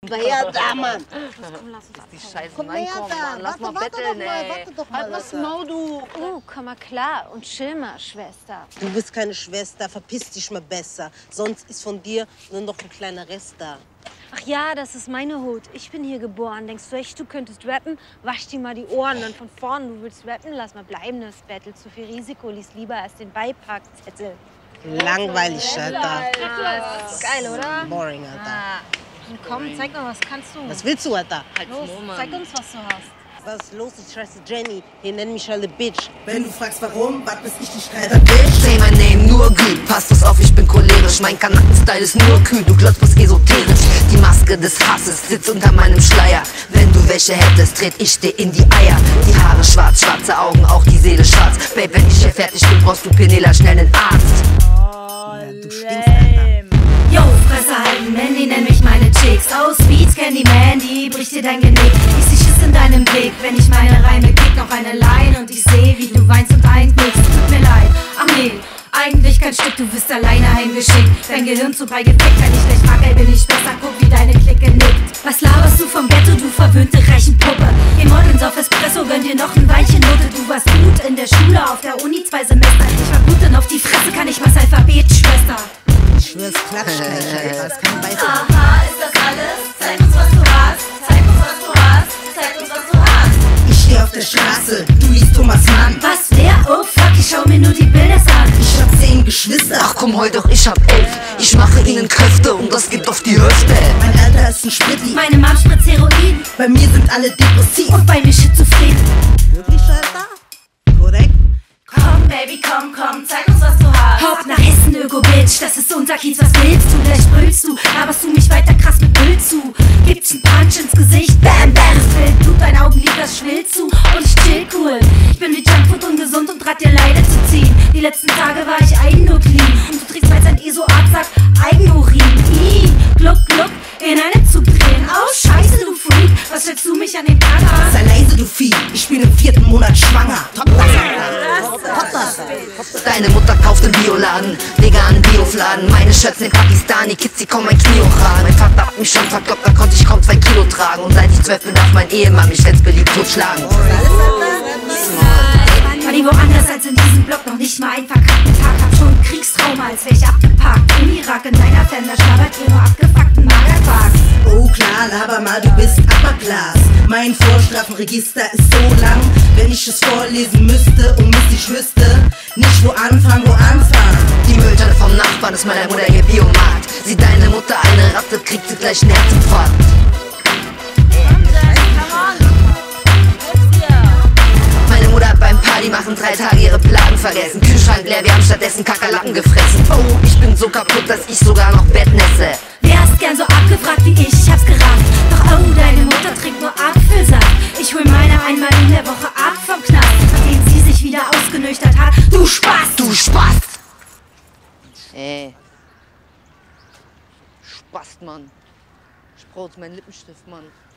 Komm her da, Mann! Komm, lass uns Die Scheiße, Komm nein, her komm, da! Mann, lass mal betteln, ey. Warte doch mal, Halt das Alter. Maul, du. Komm mal klar und chill mal, Schwester. Du bist keine Schwester, verpiss dich mal besser. Sonst ist von dir nur noch ein kleiner Rest da. Ach ja, das ist meine Hut. Ich bin hier geboren. Denkst du echt, du könntest rappen? Wasch dir mal die Ohren dann von vorn. Du willst rappen? Lass mal bleiben, das Battle. Zu viel Risiko, lies lieber erst den Beipackzettel. Langweilig, Alter. Das ist geil, oder? Boring, Alter. Komm, zeig mal, was kannst du? Was willst du, Alter? Los, zeig uns, was du hast. Was ist los? Ich heiße Jenny. Hier nennen mich alle Bitch. Wenn du fragst warum, was bis ich die Streiter Bitch. Say my name, nur gut. Passt es auf, ich bin cholerisch. Mein Kanaken-Style ist nur kühl, du glaubst was esoterisch. Die Maske des Hasses sitzt unter meinem Schleier. Wenn du welche hättest, tret ich dir in die Eier. Die Haare schwarz, schwarze Augen, auch die Seele schwarz. Babe, wenn ich hier fertig bin, brauchst du Penela schnell einen Arzt. Ja, du stinkst, Alter. Yo, Fresse halten, Mandy, nenn mich meine Chicks. Aus Beats, Candy Mandy, bricht dir dein Genick. Ich seh Schiss in deinem Blick, wenn ich meine Reime kick. Noch eine Line und ich seh, wie du weinst und einknickst. Tut mir leid, ach nee, eigentlich kein Stück, du wirst alleine heimgeschickt. Dein Gehirn zu Brei gefickt, wenn ich gleich frag, ey, bin ich besser, guck, wie deine Clique nickt. Was laberst du vom Ghetto, du verwöhnte Reichenpuppe? Geh morgens auf Espresso, gönn dir noch ein Weinchen Note. Du warst gut in der Schule, auf der Uni 2 Semester. Ich war gut und auf die Fresse kann ich mal's Alphabet, Schwester. Ich schwör's, klatsch gleich, Alter. Das kann beißen. Aha, ist das alles? Zeig uns, was du hast. Zeig uns, was du hast. Zeig uns, was du hast. Ich steh auf der Straße, du liest Thomas Mann. Was, wer? Oh fuck, ich schau mir nur die Bilder an. Ich hab 10 Geschwister. Ach komm, heul doch, ich hab 11. Ich mache ihnen Kräfte und das gibt auf die Hüfte. Mein Alter ist ein Splitti. Meine Mom spritzt Heroin Bei mir sind alle depressiv. und bei mir schizophren. Wirklich, Alter? Korrekt? Komm, Baby, komm, komm, zeig uns, was du hast. Hopp nach Hessen, Öko-Bitch, das ist unser Kiez, was willst du? Gleich brüllst du, laberst du mich weiter krass mit Müll zu. Gibt's einen Punch ins Gesicht, bam, bam. Das Bild, Blut, dein Augenlid, das schwillt zu. Und ich chill cool, ich bin wie Junkfood ungesund und rat dir Leide zu ziehen. Die letzten Tage war ich Einnuklein und du trägst, weil's ein ESO-Arzt sagt, Eigenurin. Gluck, gluck, in einem Zug drehen. Oh, scheiße, du Freak, was stellst du mich an den Tag an? Sei leise, du Vieh. Ich bin im 4. Monat schwanger. Top das, Alter. Deine Mutter kauft im Bioladen, veganen Biofladen. Meine Schätze in Pakistani, Kids, die kaum mein Knie hochragen. Mein Vater hat mich schon verkloppt, da konnte ich kaum 2 Kilo tragen. Und seit ich 12 bin, darf mein Ehemann mich jetzt beliebt totschlagen. War die woanders als in diesem Block, noch nicht mal einen verkackten Tag. Hab schon ein Kriegstrauma, als wär ich abgeparkt. Im Irak, in deiner Fan, da schlabbert ihr nur abgefuckten Magerquark. Oh klar, laber mal, du bist Upper Class. Mein Vorstrafenregister ist so lang. Wenn ich es vorlesen müsste und ich wüsste nicht, wo anfangen, Die Mülltonne vom Nachbarn ist meiner Mutter ihr Biomarkt. Sieht deine Mutter eine Ratte, kriegt sie gleich einen Herzinfarkt. Meine Mutter hat beim Party machen 3 Tage ihre Plagen vergessen. Kühlschrank leer, wir haben stattdessen Kakerlaken gefressen. Oh, ich bin so kaputt, dass ich sogar noch Bettnässe. Wärst gern so abgefragt wie ich hab's gerafft. Doch oh, deine Mutter trinkt nur Apfelsaft. Ich hol meine einmal in der Woche ab vom Knast, nachdem sie sich wieder ausgenüchtert hat. Du Spaß! Du Spast! Ey. Spast, Mann. Ich brauch jetzt meinen Lippenstift, Mann.